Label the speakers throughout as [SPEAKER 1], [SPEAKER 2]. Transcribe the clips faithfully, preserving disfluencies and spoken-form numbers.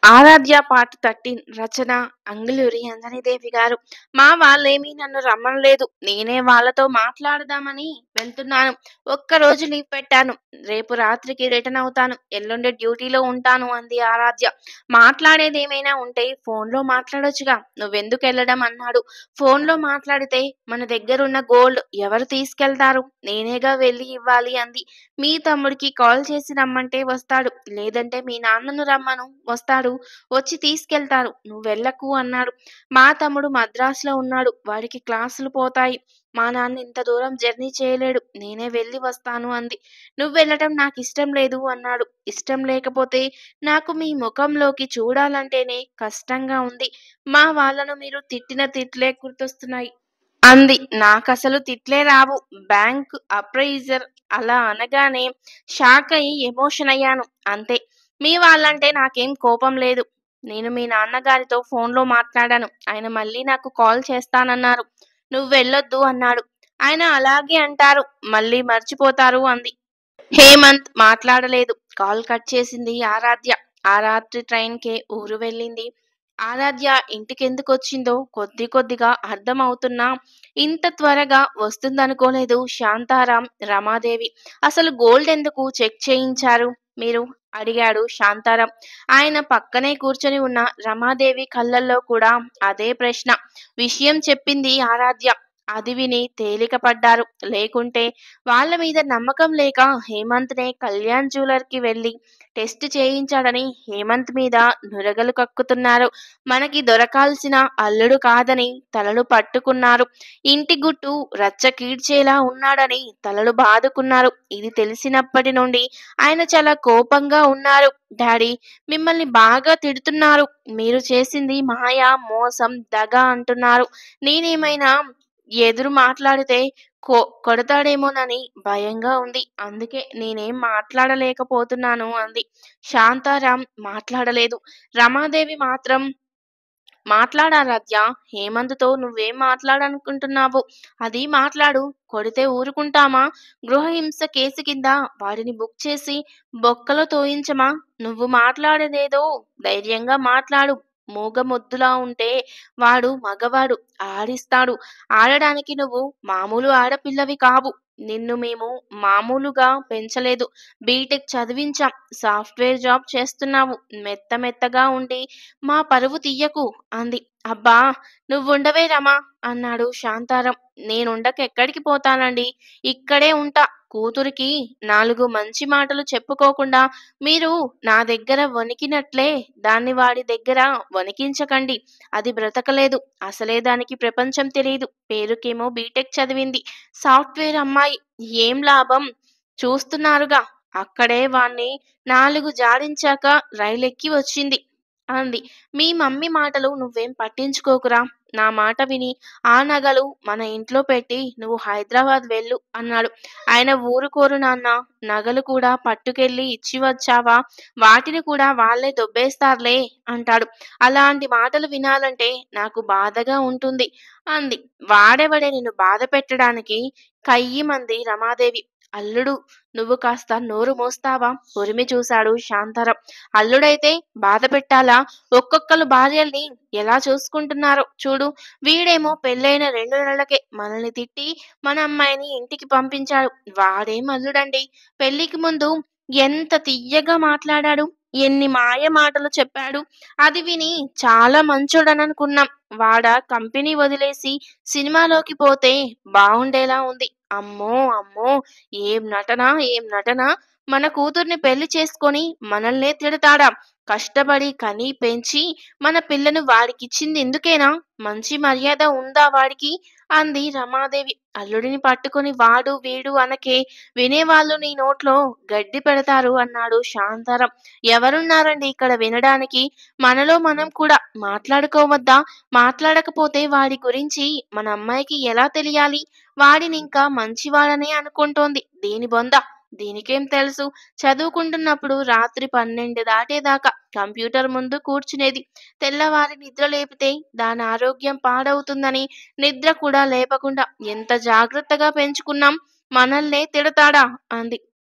[SPEAKER 1] ఆరాధ్య part పదమూడు రచన అంగులూరి అంజనీదేవి గారు. మా వాళ్ళేమీ నన్ను రమ్మనలేదు. నేనే వాళ్ళతో మాట్లాడదామని వెళ్తున్నాను. ఒక్కరోజు లీవ్ పెట్టాను. రేపు రాత్రికి రిటర్న్ అవుతాను. ఎల్లుండి డ్యూటీలో ఉంటాను అంది ఆరాధ్య. మాట్లాడేదేమైనా ఉంటే ఫోన్లో మాట్లాడొచ్చుగా, నువ్వెందుకెళ్ళడం అన్నాడు. ఫోన్లో మాట్లాడితే మన దగ్గరున్న గోల్డ్ ఎవరు తీసుకెళ్తారు? నేనేగా వెళ్ళి ఇవ్వాలి అంది. మీ తమ్ముడికి కాల్ చేసి రమ్మంటే వస్తాడు. లేదంటే మీ నాన్నను రమ్మను, వస్తాడు. వచ్చి తీసుకెళ్తారు. నువ్వెళ్ళకు అన్నాడు. మా తమ్ముడు మద్రాసులో ఉన్నాడు. వాడికి క్లాసులు పోతాయి. మా నాన్న ఇంత దూరం జర్నీ చేయలేడు. నేనే వెళ్ళి వస్తాను అంది. నువ్వెళ్ళటం నాకిష్టం లేదు అన్నాడు. ఇష్టం లేకపోతే నాకు మీ ముఖంలోకి చూడాలంటేనే కష్టంగా ఉంది. మా వాళ్ళను మీరు తిట్టిన తిట్లే గుర్తొస్తున్నాయి అంది. నాకసలు తిట్లే రావు. బ్యాంక్ అప్రైజర్ అలా అనగానే షాక్ అయి ఎమోషన్ అయ్యాను అంతే. మీ వాళ్ళంటే నాకేం కోపం లేదు. నేను మీ నాన్నగారితో ఫోన్లో మాట్లాడాను. ఆయన మళ్ళీ నాకు కాల్ చేస్తానన్నారు. నువ్వెళ్ళొద్దు అన్నాడు. ఆయన అలాగే అంటారు, మళ్ళీ మర్చిపోతారు అంది. హేమంత్ మాట్లాడలేదు. కాల్ కట్ చేసింది ఆరాధ్య. ఆ రాత్రి ట్రైన్కే ఊరు వెళ్ళింది. ఆరాధ్య ఇంటికెందుకొచ్చిందో కొద్ది కొద్దిగా అర్థం అవుతున్నా ఇంత త్వరగా వస్తుందనుకోలేదు శాంతారాం, రమాదేవి. అసలు గోల్డ్ ఎందుకు చెక్ చేయించారు మీరు అడిగాడు శాంతారాం. ఆయన పక్కనే కూర్చొని ఉన్న రమాదేవి కళ్ళల్లో కూడా అదే ప్రశ్న. విషయం చెప్పింది ఆరాధ్య. అది విని తేలిక పడ్డారు. లేకుంటే వాళ్ళ మీద నమ్మకం లేక హేమంత్నే కళ్యాణ్ జ్యువెలర్ కి వెళ్ళి టెస్ట్ చేయించాడని హేమంత్ మీద నురగలు కక్కుతున్నారు. మనకి దొరకాల్సిన అల్లుడు కాదని తలలు పట్టుకున్నారు. ఇంటి గుట్టు రచ్చ కీడ్చేలా ఉన్నాడని తలలు బాదుకున్నారు. ఇది తెలిసినప్పటి నుండి ఆయన చాలా కోపంగా ఉన్నారు. డాడీ, మిమ్మల్ని బాగా తిడుతున్నారు. మీరు చేసింది మాయ, మోసం, దగ అంటున్నారు. నేనేమైనా ఎదురు మాట్లాడితే కొ కొడతాడేమోనని భయంగా ఉంది. అందుకే నేనేం మాట్లాడలేకపోతున్నాను అంది. శాంతారాం మాట్లాడలేదు. రమాదేవి మాత్రం మాట్లాడారాధ్య. హేమంత్తో నువ్వేం మాట్లాడాలనుకుంటున్నావు అది మాట్లాడు. కొడితే ఊరుకుంటామా? గృహహింస కేసు కింద వాడిని బుక్ చేసి బొక్కలో తోయించమా? నువ్వు మాట్లాడేదేదో ధైర్యంగా మాట్లాడు. మూగమొద్దులా ఉంటే వాడు మగవాడు, ఆడిస్తాడు. ఆడడానికి నువ్వు మామూలు ఆడపిల్లవి కావు. నిన్ను మేము మామూలుగా పెంచలేదు. బీటెక్ చదివించాం. సాఫ్ట్వేర్ జాబ్ చేస్తున్నావు. మెత్త మెత్తగా ఉండి మా పరువు తీయకు అంది. అబ్బా, నువ్వుండవే రమా అన్నాడు శాంతారం. నేనుండక ఎక్కడికి పోతానండి? ఇక్కడే ఉంటా. కూతురికి నాలుగు మంచి మాటలు చెప్పుకోకుండా మీరు నా దగ్గర వణికినట్లే దాన్ని వాడి దగ్గర వణికించకండి. అది బ్రతకలేదు. అసలే దానికి ప్రపంచం తెలియదు. పేరుకేమో బీటెక్ చదివింది. సాఫ్ట్వేర్ అమ్మాయి. ఏం లాభం? చూస్తున్నారుగా. అక్కడే వాణ్ణి నాలుగు జాడించాక రైలెక్కి వచ్చింది అంది. మీ మమ్మీ మాటలు నువ్వేం పట్టించుకోకురా. నా మాట విని ఆ నగలు మన ఇంట్లో పెట్టి నువ్వు హైదరాబాద్ వెళ్ళు అన్నాడు. ఆయన ఊరుకోరు నాన్న. నగలు కూడా పట్టుకెళ్ళి ఇచ్చి వచ్చావా? వాటిని కూడా వాళ్ళే దొబ్బేస్తారులే అంటాడు. అలాంటి మాటలు వినాలంటే నాకు బాధగా ఉంటుంది అంది. వాడెవడే నిన్ను బాధ పెట్టడానికి? కయ్యిమంది రమాదేవి. అల్లుడు, నువ్వు కాస్త నోరు మోస్తావా? ఉరిమి చూశాడు శాంతారం. అల్లుడైతే బాధ పెట్టాలా? ఒక్కొక్కరు భార్యల్ని ఎలా చూసుకుంటున్నారో చూడు. వీడేమో పెళ్ళైన రెండు నెలలకే మనల్ని తిట్టి మన అమ్మాయిని ఇంటికి పంపించాడు. వాడేం అల్లుడండి? పెళ్లికి ముందు ఎంత తియ్యగా మాట్లాడాడు. ఎన్ని మాయ మాటలు చెప్పాడు. అది విని చాలా మంచోడననుకున్నాం. వాడ కంపెనీ వదిలేసి సినిమాలోకి పోతే బావుండేలా ఉంది. అమ్మో అమ్మో, ఏం నటన, ఏం నటన! మన కూతుర్ని పెళ్లి చేసుకొని మనల్నే తిడతాడా? కష్టపడి కని పెంచి మన పిల్లను వాడికిచ్చింది ఎందుకేనా? మంచి మర్యాద ఉందా వాడికి? అంది రమాదేవి. అల్లుడిని పట్టుకొని వాడు వీడు అనకే, వినేవాళ్ళు నీ నోట్లో గడ్డి పెడతారు అన్నాడు శాంతారం. ఎవరున్నారండి ఇక్కడ వినడానికి? మనలో మనం కూడా మాట్లాడుకోవద్దా? మాట్లాడకపోతే వాడి గురించి మన అమ్మాయికి ఎలా తెలియాలి? వాడినింకా మంచివాడనే అనుకుంటోంది. దీని బొంద, దీనికేం తెలుసు? చదువుకుంటున్నప్పుడు రాత్రి పన్నెండు దాటేదాకా కంప్యూటర్ ముందు కూర్చునేది. తెల్లవారి నిద్ర లేపితే దాని ఆరోగ్యం పాడవుతుందని నిద్ర కూడా లేపకుండా ఎంత జాగ్రత్తగా పెంచుకున్నాం. మనల్నే తిడతాడా అంది.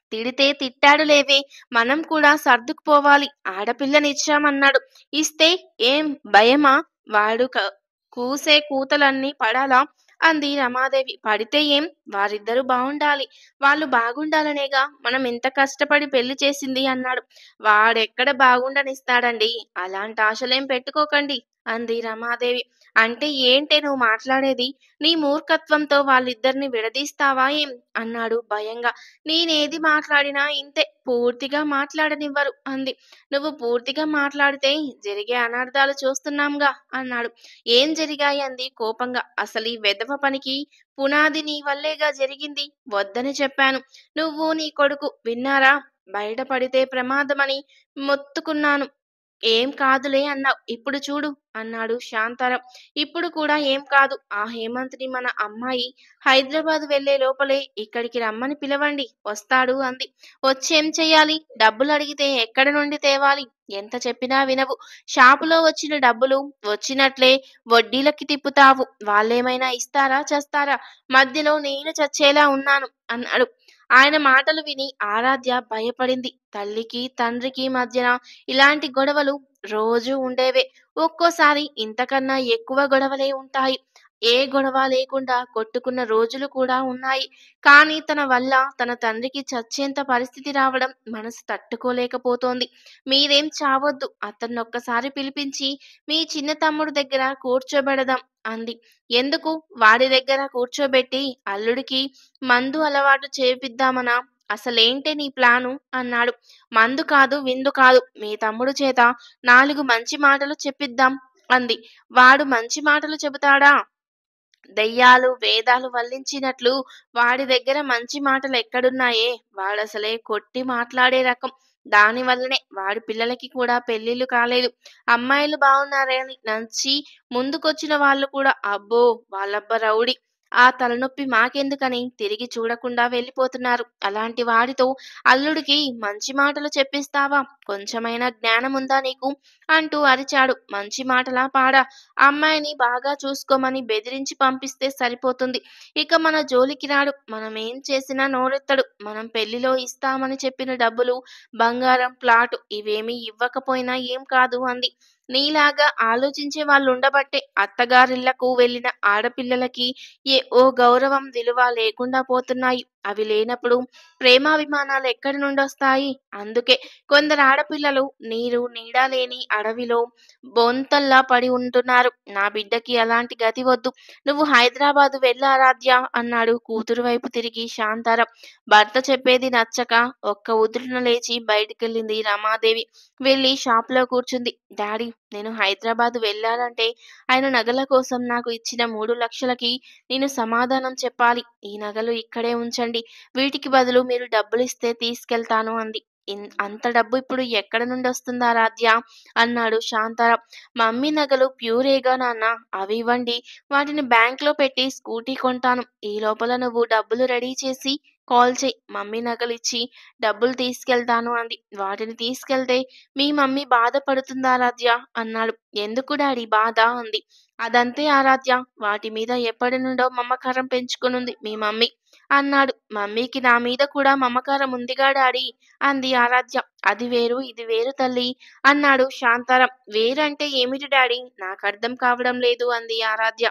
[SPEAKER 1] తిడితే తిట్టాడు లేవే, మనం కూడా సర్దుకుపోవాలి. ఆడపిల్లనిచ్చామన్నాడు. ఇస్తే ఏం భయమా? వాడు క కూసే కూతలన్నీ పడాలా? అంది రమాదేవి. పడితే ఏం? వారిద్దరూ బావుండాలి. వాళ్ళు బాగుండాలనేగా మనం ఇంత కష్టపడి పెళ్లి చేసింది అన్నాడు. వాడెక్కడ బాగుండనిస్తాడండి. అలాంటి ఆశలేం పెట్టుకోకండి అంది రమాదేవి. అంటే ఏంటే నువ్వు మాట్లాడేది? నీ మూర్ఖత్వంతో వాళ్ళిద్దరిని విడదీస్తావా ఏం? అన్నాడు భయంగా. నేనేది మాట్లాడినా ఇంతే. పూర్తిగా మాట్లాడనివ్వరు అంది. నువ్వు పూర్తిగా మాట్లాడితే జరిగే అనర్థాలు చూస్తున్నాంగా అన్నాడు. ఏం జరిగాయి అంది కోపంగా. అసలీ వెధవ పనికి పునాది నీ వల్లేగా జరిగింది. వద్దని చెప్పాను. నువ్వు నీ కొడుకు విన్నారా? బయట పడితే ప్రమాదమని మొత్తుకున్నాను. ఏం కాదులే అన్నావు. ఇప్పుడు చూడు అన్నాడు శాంతారం. ఇప్పుడు కూడా ఏం కాదు. ఆ హేమంత్‌ని మన అమ్మాయి హైదరాబాద్ వెళ్ళే లోపలే ఇక్కడికి రమ్మని పిలవండి. వస్తాడు అంది. వచ్చేం చెయ్యాలి? డబ్బులడిగితే ఎక్కడి నుండి తేవాలి? ఎంత చెప్పినా వినవు. షాపులో వచ్చిన డబ్బులు వచ్చినట్లే వడ్డీలకి తిప్పుతావు. వాళ్ళేమైనా ఇస్తారా చస్తారా? మధ్యలో నేను చచ్చేలా ఉన్నాను అన్నాడు. ఆయన మాటలు విని ఆరాధ్య భయపడింది. తల్లికి, తండ్రికి మధ్యన ఇలాంటి గొడవలు రోజూ ఉండేవే. ఒక్కోసారి ఇంతకన్నా ఎక్కువ గొడవలే ఉంటాయి. ఏ గొడవ లేకుండా కొట్టుకున్న రోజులు కూడా ఉన్నాయి. కానీ తన వల్ల తన తండ్రికి చచ్చేంత పరిస్థితి రావడం మనసు తట్టుకోలేకపోతోంది. మీరేం చావొద్దు. అతన్నొక్కసారి పిలిపించి మీ చిన్న తమ్ముడు దగ్గర కూర్చోబెడదాం అంది. ఎందుకు? వాడి దగ్గర కూర్చోబెట్టి అల్లుడికి మందు అలవాటు చేపిద్దామనా? అసలేంటే నీ ప్లాను? అన్నాడు. మందు కాదు, విందు కాదు. మీ తమ్ముడు చేత నాలుగు మంచి మాటలు చెప్పిద్దాం అంది. వాడు మంచి మాటలు చెబుతాడా? దెయ్యాలు, వేదాలు వల్లించినట్లు వాడి దగ్గర మంచి మాటలెక్కడున్నాయే? వాడసలే కొట్టి మాట్లాడే రకం. దానివల్లనే వాడి పిల్లలకి కూడా పెళ్ళిళ్ళు కాలేదు. అమ్మాయిలు బావున్నారని నచ్చి ముందుకొచ్చిన వాళ్ళు కూడా అబ్బో! వాళ్ళబ్బ రౌడీ. ఆ తలనొప్పి మాకెందుకని తిరిగి చూడకుండా వెళ్ళిపోతున్నారు. అలాంటి వాడితో అల్లుడికి మంచి మాటలు చెప్పిస్తావా? కొంచెమైనా జ్ఞానముందా నీకు? అంటూ అరిచాడు. మంచి మాటలా పాడా? అమ్మాయిని బాగా చూసుకోమని బెదిరించి పంపిస్తే సరిపోతుంది. ఇక మన జోలికి రాడు. మనమేం చేసినా నోరెత్తడు. మనం పెళ్లిలో ఇస్తామని చెప్పిన డబ్బులు, బంగారం, ప్లాటు ఇవేమీ ఇవ్వకపోయినా ఏం కాదు అంది. నీలాగా ఆలోచించే వాళ్ళుండబట్టే అత్తగారిళ్ళకు వెళ్ళిన ఆడపిల్లలకి ఏ ఓ గౌరవం, విలువ లేకుండా పోతున్నాయి. అవి లేనప్పుడు ప్రేమాభిమానాలు ఎక్కడి నుండొస్తాయి? అందుకే కొందరు ఆడపిల్లలు నీరు, నీడ లేని అడవిలో బొంతల్లా పడి ఉంటున్నారు. నా బిడ్డకి అలాంటి గతి వద్దు. నువ్వు హైదరాబాదు వెళ్ళు ఆరాధ్య అన్నాడు కూతురు వైపు తిరిగి శాంతారం. భర్త చెప్పేది నచ్చక ఒక్క ఉదుటున లేచి బయటికెళ్ళింది రమాదేవి. వెళ్ళి షాపులో కూర్చుంది. డాడీ, నేను హైదరాబాదు వెళ్ళాలంటే ఆయన నగల కోసం నాకు ఇచ్చిన మూడు లక్షలకి నేను సమాధానం చెప్పాలి. ఈ నగలు ఇక్కడే ఉంచండి. వీటికి బదులు మీరు డబ్బులిస్తే తీసుకెళ్తాను అంది. ఇన్ అంత డబ్బు ఇప్పుడు ఎక్కడ నుండొస్తుంది ఆరాధ్య? అన్నాడు శాంతారాం. మమ్మీ నగలు ప్యూరేగా నాన్నా, అవి ఇవ్వండి. వాటిని బ్యాంక్‌లో పెట్టి స్కూటీ కొంటాను. ఈ లోపల నువ్వు డబ్బులు రెడీ చేసి కాల్ చెయ్. మమ్మీ నగలిచ్చి డబ్బులు తీసుకెళ్తాను అంది. వాటిని తీసుకెళ్తే మీ మమ్మీ బాధపడుతుందా ఆరాధ్య? అన్నాడు. ఎందుకు డాడీ బాధ? అంది. అదంతే ఆరాధ్య. వాటి మీద ఎప్పటినుండో మమకారం పెంచుకొనుంది మీ మమ్మీ అన్నాడు. మమ్మీకి నా మీద కూడా మమకారం ఉందిగా డాడీ అంది ఆరాధ్య. అది వేరు, ఇది వేరు తల్లీ అన్నాడు శాంతారాం. వేరంటే ఏమిటి డాడీ? నాకర్థం కావడం లేదు అంది ఆరాధ్య.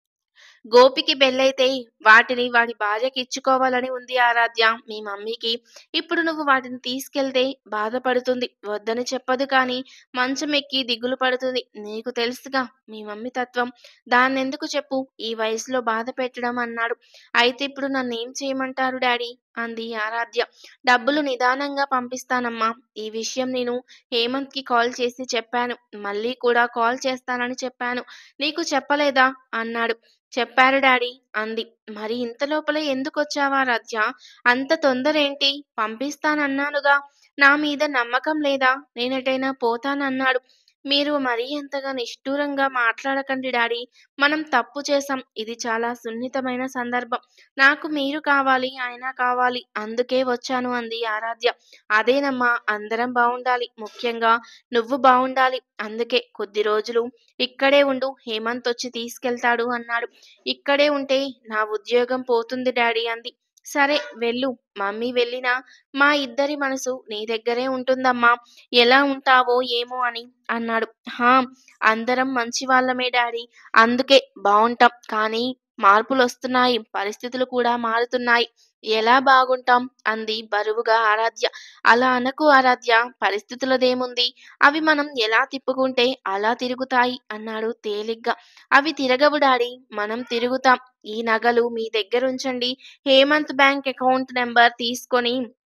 [SPEAKER 1] గోపికి పెళ్ళైతే వాటిని వాడి భార్యకి ఇచ్చుకోవాలని ఉంది ఆరాధ్య మీ మమ్మీకి. ఇప్పుడు నువ్వు వాటిని తీసుకెళ్తే బాధపడుతుంది. వద్దని చెప్పదు కానీ మంచం ఎక్కి దిగులు పడుతుంది. నీకు తెలుసుగా మీ మమ్మీ తత్వం. దాన్నెందుకు చెప్పు ఈ వయసులో బాధ పెట్టడం అన్నాడు. అయితే ఇప్పుడు నన్నేం చేయమంటారు డాడీ? అంది ఆరాధ్య. డబ్బులు నిదానంగా పంపిస్తానమ్మా. ఈ విషయం నేను హేమంత్‌కి కాల్ చేసి చెప్పాను. మళ్ళీ కూడా కాల్ చేస్తానని చెప్పాను. నీకు చెప్పలేదా? అన్నాడు. చెప్పారు డాడీ అంది. మరి ఇంత లోపలే ఎందుకొచ్చావా రాధ్య? అంత తొందరేంటి? పంపిస్తానన్నానుగా. నా మీద నమ్మకం లేదా? నేనెటైనా పోతానన్నాడు. మీరు మరీ అంతగా నిష్ఠూరంగా మాట్లాడకండి డాడీ. మనం తప్పు చేశాం. ఇది చాలా సున్నితమైన సందర్భం. నాకు మీరు కావాలి, ఆయన కావాలి. అందుకే వచ్చాను అంది ఆరాధ్య. అదేనమ్మా, అందరం బావుండాలి. ముఖ్యంగా నువ్వు బావుండాలి. అందుకే కొద్ది రోజులు ఇక్కడే ఉండు. హేమంత్ వచ్చి తీసుకెళ్తాడు అన్నాడు. ఇక్కడే ఉంటే నా ఉద్యోగం పోతుంది డాడీ అంది. సరే వెళ్ళు. మమ్మీ వెళ్ళినా మా ఇద్దరి మనసు నీ దగ్గరే ఉంటుందమ్మా. ఎలా ఉంటావో ఏమో అని అన్నాడు. హా! అందరం మంచివాళ్ళమే డాడీ. అందుకే బావుంటాం. కానీ మార్పులొస్తున్నాయి. పరిస్థితులు కూడా మారుతున్నాయి. ఎలా బాగుంటాం? అంది బరువుగా ఆరాధ్య. అలా అనకు ఆరాధ్య. పరిస్థితులదేముంది? అవి మనం ఎలా తిప్పుకుంటే అలా తిరుగుతాయి అన్నాడు తేలిగ్గా. అవి తిరగవు డాడీ. మనం తిరుగుతాం. ఈ నగలు మీ దగ్గరుంచండి. హేమంత్ బ్యాంక్ అకౌంట్ నంబర్ తీసుకొని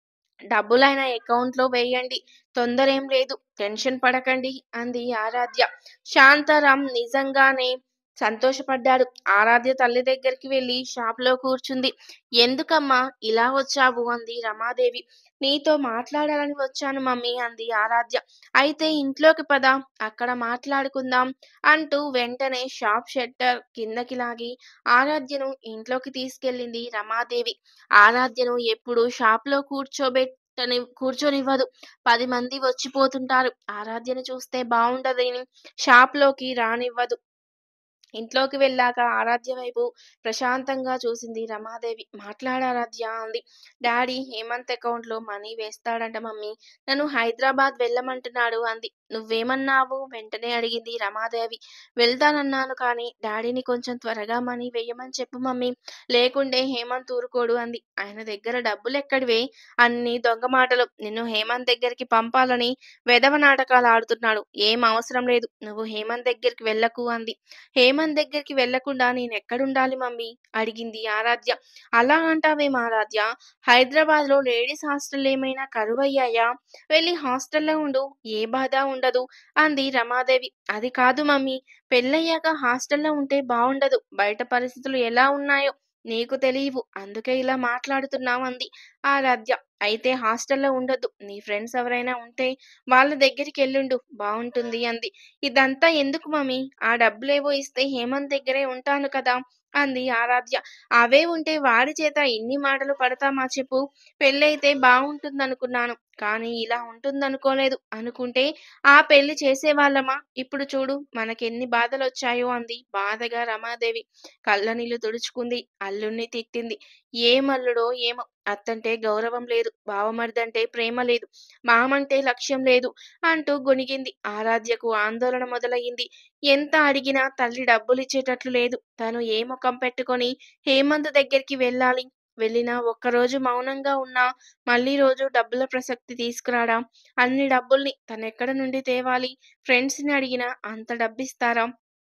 [SPEAKER 1] డబ్బులైన అకౌంట్లో వేయండి. తొందరేం లేదు. టెన్షన్ పడకండి అంది ఆరాధ్య. శాంతారాం నిజంగానే సంతోషపడ్డాడు. ఆరాధ్య తల్లి దగ్గరికి వెళ్ళి షాప్‌లో కూర్చుంది. ఎందుకమ్మా ఇలా వచ్చావు? అంది రమాదేవి. నీతో మాట్లాడాలని వచ్చాను మమ్మీ అంది ఆరాధ్య. అయితే ఇంట్లోకి పద, అక్కడ మాట్లాడుకుందాం అంటూ వెంటనే షాప్ షట్టర్ కిందకి లాగి ఆరాధ్యను ఇంట్లోకి తీసుకెళ్ళింది రమాదేవి. ఆరాధ్యను ఎప్పుడూ షాప్‌లో కూర్చోబెట్టని కూర్చొనివ్వదు. పది మంది వచ్చిపోతుంటారు. ఆరాధ్యను చూస్తే బావుండదని షాప్‌లోకి రానివ్వదు. ఇంట్లోకి వెళ్ళాక ఆరాధ్య వైపు ప్రశాంతంగా చూసింది రమాదేవి. మాట్లాడారాధ్య అంది. డాడీ హేమంత్ అకౌంట్లో మనీ వేస్తాడంట మమ్మీ. నన్ను హైదరాబాద్ వెళ్ళమంటున్నాడు అంది. నువ్వేమన్నావు? వెంటనే అడిగింది రమాదేవి. వెళ్తానన్నాను కానీ డాడీని కొంచెం త్వరగా మనీ వెయ్యమని చెప్పు మమ్మీ. లేకుంటే హేమంత్ ఊరుకోడు అంది. ఆయన దగ్గర డబ్బులెక్కడివే? అన్ని దొంగ మాటలు. నిన్ను హేమంత్ దగ్గరికి పంపాలని వెధవ నాటకాలు ఆడుతున్నాడు. ఏం అవసరం లేదు. నువ్వు హేమంత్ దగ్గరికి వెళ్ళకు అంది. హేమంత్ దగ్గరికి వెళ్ళకుండా నేనెక్కడుండాలి మమ్మీ? అడిగింది ఆరాధ్య. అలా అంటావేం ఆరాధ్య? హైదరాబాద్‌లో లేడీస్ హాస్టళ్లేమైనా కరువయ్యాయా? వెళ్ళి హాస్టల్లో ఉండు. ఏ బాధ ఉండదు అంది రమాదేవి. అది కాదు మమ్మీ. పెళ్ళయ్యాక హాస్టల్లో ఉంటే బావుండదు. బయట పరిస్థితులు ఎలా ఉన్నాయో నీకు తెలీవు. అందుకే ఇలా మాట్లాడుతున్నాం అంది ఆరాధ్య. అయితే హాస్టల్లో ఉండొద్దు. నీ ఫ్రెండ్స్ ఎవరైనా ఉంటే వాళ్ళ దగ్గరికెళ్ళుండు. బావుంటుంది అంది. ఇదంతా ఎందుకు మమ్మీ? ఆ డబ్బులేవో ఇస్తే హేమంత్ దగ్గరే ఉంటాను కదా అంది ఆరాధ్య. అవే ఉంటే వాడి చేత ఇన్ని మాటలు పడతామా చెప్పు? పెళ్ళైతే బావుంటుందనుకున్నాను. కానీ ఇలా ఉంటుందనుకోలేదు. అనుకుంటే ఆ పెళ్లి చేసేవాళ్ళమా? ఇప్పుడు చూడు మనకెన్ని బాధలొచ్చాయో అంది బాధగా రమాదేవి. కళ్ళనీళ్లు తుడుచుకుంది. అల్లుణ్ణి తిట్టింది. ఏమల్లుడో ఏమో! అత్తంటే గౌరవం లేదు. బావమరిదంటే ప్రేమ లేదు. మామంటే లక్ష్యం లేదు అంటూ గొణిగింది. ఆరాధ్యకు ఆందోళన మొదలయింది. ఎంత అడిగినా తల్లి డబ్బులిచ్చేటట్లు లేదు. తను ఏ మొఖం పెట్టుకొని హేమంత్ దగ్గరికి వెళ్ళాలి? వెళ్ళినా ఒక్కరోజు మౌనంగా ఉన్నా మళ్ళీ రోజు డబ్బుల ప్రసక్తి తీసుకురాడా? అన్ని డబ్బుల్ని తనెక్కడ నుండి తేవాలి? ఫ్రెండ్స్‌ని అడిగినా అంత డబ్బిస్తారా?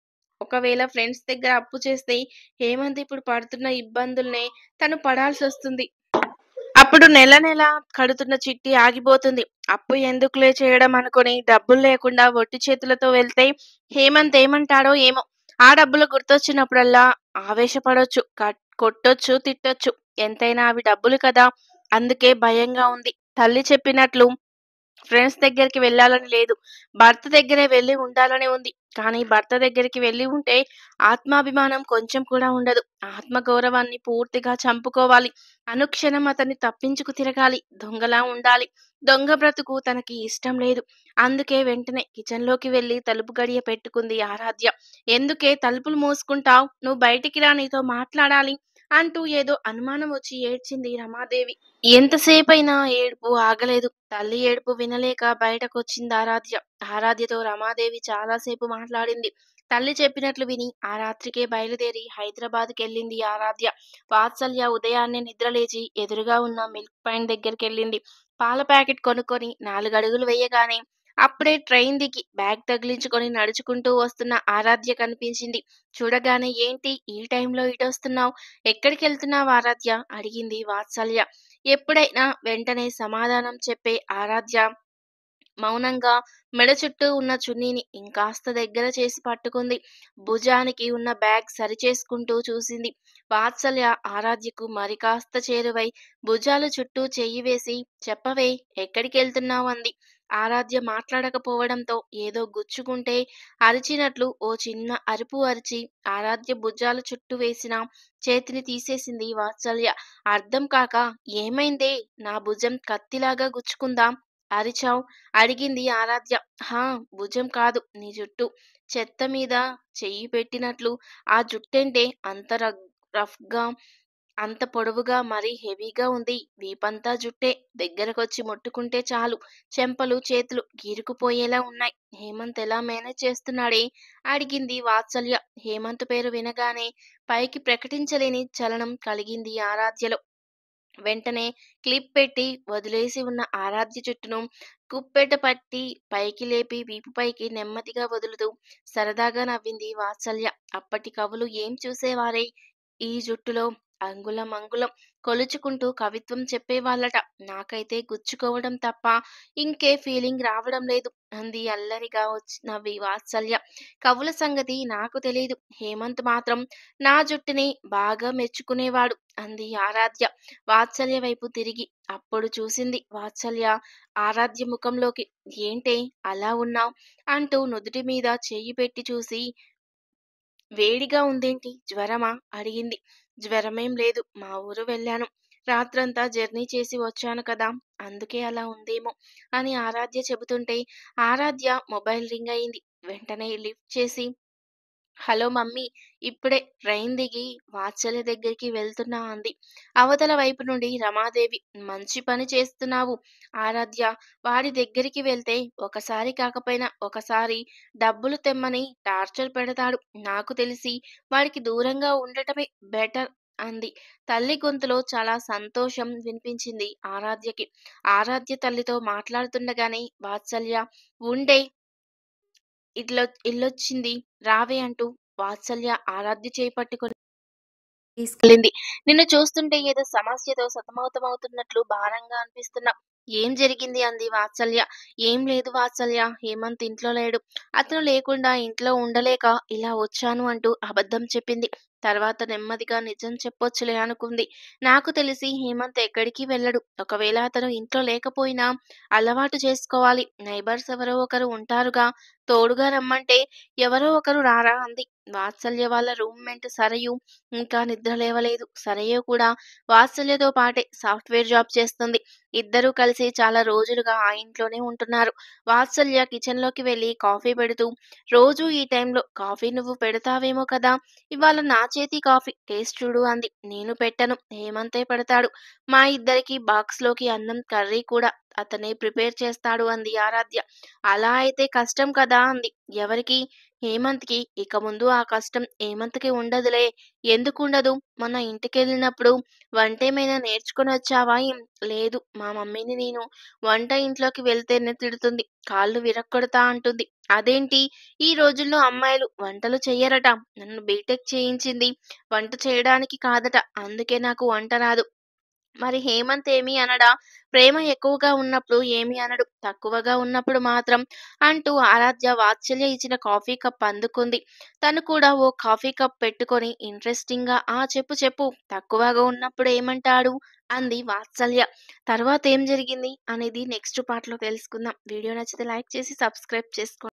[SPEAKER 1] ఒకవేళ ఫ్రెండ్స్ దగ్గర అప్పు చేస్తే హేమంత్ ఇప్పుడు పడుతున్న ఇబ్బందుల్నే తను పడాల్సొస్తుంది. అప్పుడు నెల నెల కడుతున్న చిట్టి ఆగిపోతుంది. అప్పు ఎందుకులే చేయడం అనుకుని డబ్బులు లేకుండా ఒట్టి చేతులతో వెళ్తే హేమంత్ ఏమంటాడో ఏమో! ఆ డబ్బులు గుర్తొచ్చినప్పుడల్లా ఆవేశపడొచ్చు, కట్ కొట్టొచ్చు, తిట్టొచ్చు. ఎంతైనా అవి డబ్బులు కదా! అందుకే భయంగా ఉంది. తల్లి చెప్పినట్లు ఫ్రెండ్స్ దగ్గరికి వెళ్ళాలని లేదు. భర్త దగ్గరే వెళ్లి ఉండాలని ఉంది. కానీ భర్త దగ్గరికి వెళ్లి ఉంటే ఆత్మాభిమానం కొంచెం కూడా ఉండదు. ఆత్మగౌరవాన్ని పూర్తిగా చంపుకోవాలి. అనుక్షణం అతన్ని తప్పించుకు తిరగాలి. దొంగలా ఉండాలి. దొంగ బ్రతుకు తనకి ఇష్టం లేదు. అందుకే వెంటనే కిచెన్‌లోకి వెళ్లి తలుపు గడియ పెట్టుకుంది ఆరాధ్య. ఎందుకే తలుపులు మూసుకుంటావ్? నువ్వు బయటికి రా నీతో మాట్లాడాలి అంటూ ఏదో అనుమానం వచ్చి ఏడ్చింది రమాదేవి. ఎంతసేపైనా ఏడుపు ఆగలేదు. తల్లి ఏడుపు వినలేక బయటకొచ్చింది ఆరాధ్య. ఆరాధ్యతో రమాదేవి చాలాసేపు మాట్లాడింది. తల్లి చెప్పినట్లు విని ఆ రాత్రికే బయలుదేరి హైదరాబాద్‌కెళ్ళింది ఆరాధ్య. వాత్సల్య ఉదయాన్నే నిద్రలేచి ఎదురుగా ఉన్న మిల్క్ పాయింట్ దగ్గరికెళ్ళింది. పాల ప్యాకెట్ కొనుక్కొని నాలుగడుగులు వెయ్యగానే అప్పుడే ట్రైన్ దిగి బ్యాగ్ తగిలించుకొని నడుచుకుంటూ వస్తున్న ఆరాధ్య కనిపించింది. చూడగానే ఏంటి ఈ టైంలో ఇటొస్తున్నావ్? ఎక్కడికెళ్తున్నావ్ ఆరాధ్య? అడిగింది వాత్సల్య. ఎప్పుడైనా వెంటనే సమాధానం చెప్పే ఆరాధ్య మౌనంగా మెడ చుట్టూ ఉన్న చున్నీని ఇంకాస్త దగ్గర చేసి పట్టుకుంది. భుజానికి ఉన్న బ్యాగ్ సరిచేసుకుంటూ చూసింది. వాత్సల్య ఆరాధ్యకు మరి కాస్త చేరువై భుజాల చుట్టూ చెయ్యి వేసి చెప్పవే ఎక్కడికెళ్తున్నావ్ అంది. ఆరాధ్య మాట్లాడకపోవడంతో ఏదో గుచ్చుకుంటే అరిచినట్లు ఓ చిన్న అరుపు అరిచి ఆరాధ్య భుజాల చుట్టూ వేసిన చేతిని తీసేసింది వాత్సల్య. అర్థం కాక ఏమైందే? నా భుజం కత్తిలాగా గుచ్చుకుందా? అరిచావ్? అడిగింది ఆరాధ్య. హా! భుజం కాదు నీ జుట్టు. చెత్త మీద చెయ్యి పెట్టినట్లు ఆ జుట్టేంటే అంత రగ్ రఫ్‌గా అంత పొడవుగా మరీ హెవీగా ఉంది. వీపంతా జుట్టే. దగ్గరకొచ్చి ముట్టుకుంటే చాలు చెంపలు, చేతులు గీరుకుపోయేలా ఉన్నాయి. హేమంత్ ఎలా మేనేజ్ చేస్తున్నాడే? అడిగింది వాత్సల్య. హేమంత్ పేరు వినగానే పైకి ప్రకటించలేని చలనం కలిగింది ఆరాధ్యలో. వెంటనే క్లిప్ పెట్టి వదిలేసి ఉన్న ఆరాధ్య జుట్టును కుప్పెట పట్టి పైకి లేపి వీపుపైకి నెమ్మదిగా వదులుతూ సరదాగా నవ్వింది వాత్సల్య. అప్పటి కవులు ఏం చూసేవారే ఈ జుట్టులో? అంగుళం అంగుళం కొలుచుకుంటూ కవిత్వం చెప్పేవాళ్ళట. నాకైతే గుచ్చుకోవడం తప్ప ఇంకే ఫీలింగ్ రావడం లేదు అంది అల్లరిగా వచ్చి నవ్వి వాత్సల్య. కవుల సంగతి నాకు తెలీదు. హేమంత్ మాత్రం నా జుట్టుని బాగా మెచ్చుకునేవాడు అంది ఆరాధ్య వాత్సల్య వైపు తిరిగి. అప్పుడు చూసింది వాత్సల్య ఆరాధ్య ముఖంలోకి. ఏంటే అలా ఉన్నావ్ అంటూ నుదుటి మీద చెయ్యి పెట్టి చూసి, వేడిగా ఉందేంటి? జ్వరమా? అడిగింది. జ్వరమేం లేదు. మా ఊరు వెళ్ళాను. రాత్రంతా జర్నీ చేసి వచ్చాను కదా! అందుకే అలా ఉందేమో అని ఆరాధ్య చెబుతుంటే ఆరాధ్య మొబైల్ రింగ్ అయింది. వెంటనే లిఫ్ట్ చేసి, హలో మమ్మీ, ఇప్పుడే ట్రైన్ దిగి వాత్సల్య దగ్గరికి వెళ్తున్నా అంది. అవతల వైపు నుండి రమాదేవి. మంచి పని చేస్తున్నావు ఆరాధ్య. వాడి దగ్గరికి వెళ్తే ఒకసారి కాకపోయినా ఒకసారి డబ్బులు తెమ్మని టార్చర్ పెడతాడు. నాకు తెలిసి వాడికి దూరంగా ఉండటమే బెటర్ అంది. తల్లి గొంతులో చాలా సంతోషం వినిపించింది ఆరాధ్యకి. ఆరాధ్య తల్లితో మాట్లాడుతుండగానే వాత్సల్య, ఉండే ఇట్ల ఇల్లొచ్చింది రావే అంటూ వాత్సల్య ఆరాధ్య చేయి పట్టుకొని తీసుకెళ్ళింది. నిన్ను చూస్తుంటే ఏదో సమస్యతో సతమతమవుతున్నట్లు భారంగా అనిపిస్తున్నావు. ఏం జరిగింది అంది వాత్సల్య. ఏం లేదు వాత్సల్య, హేమంత్ ఇంట్లో లేడు. అతను లేకుండా ఇంట్లో ఉండలేక ఇలా వచ్చాను అంటూ అబద్ధం చెప్పింది. తర్వాత నెమ్మదిగా నిజం చెప్పొచ్చులే అనుకుంది. నాకు తెలిసి హేమంత్ ఎక్కడికి వెళ్ళడు. ఒకవేళ అతను ఇంట్లో లేకపోయినా అలవాటు చేసుకోవాలి. నైబర్స్ ఎవరో ఒకరు ఉంటారుగా, తోడుగా రమ్మంటే ఎవరో ఒకరు రారా అంది. వాత్సల్య వాళ్ళ రూమ్మేట్ సరయు ఇంకా నిద్ర లేవలేదు. సరయు కూడా వాత్సల్యతో పాటే సాఫ్ట్వేర్ జాబ్ చేస్తుంది. ఇద్దరూ కలిసి చాలా రోజులుగా ఆ ఇంట్లోనే ఉంటున్నారు. వాత్సల్య కిచెన్లోకి వెళ్ళి కాఫీ పెడుతూ, రోజూ ఈ టైంలో కాఫీ నువ్వు పెడతావేమో కదా, ఇవాళ నా చేతి కాఫీ టేస్ట్ చూడు అంది. నేను పెట్టను, హేమంతే పెడతాడు. మా ఇద్దరికి బాక్స్లోకి అన్నం కర్రీ కూడా అతనే ప్రిపేర్ చేస్తాడు అంది ఆరాధ్య. అలా అయితే కష్టం కదా అంది. ఎవరికి? హేమంత్కి. ఇక ముందు ఆ కష్టం హేమంత్కి ఉండదులే. ఎందుకుండదు? మొన్న ఇంటికెళ్ళినప్పుడు వంటేమైనా నేర్చుకుని వచ్చావా ఏం? లేదు, మా మమ్మీని నేను వంట ఇంట్లోకి వెళ్తేనే తిడుతుంది. కాళ్ళు విరక్కొడతా అంటుంది. అదేంటి, ఈ రోజుల్లో అమ్మాయిలు వంటలు చెయ్యరట. నన్ను బీటెక్ చేయించింది వంట చేయడానికి కాదట. అందుకే నాకు వంట రాదు. మరి హేమంత్ ఏమీ అనడా? ప్రేమ ఎక్కువగా ఉన్నప్పుడు ఏమీ అనడు, తక్కువగా ఉన్నప్పుడు మాత్రం అంటూ ఆరాధ్య వాత్సల్య ఇచ్చిన కాఫీ కప్ అందుకుంది. తను కూడా ఓ కాఫీ కప్ పెట్టుకొని ఇంట్రెస్టింగ్ గా, ఆ చెప్పు చెప్పు, తక్కువగా ఉన్నప్పుడు ఏమంటాడు అంది వాత్సల్య. తర్వాత ఏం జరిగింది అనేది నెక్స్ట్ పార్ట్ లో తెలుసుకుందాం. వీడియో నచ్చితే లైక్ చేసి సబ్స్క్రైబ్ చేసుకోండి.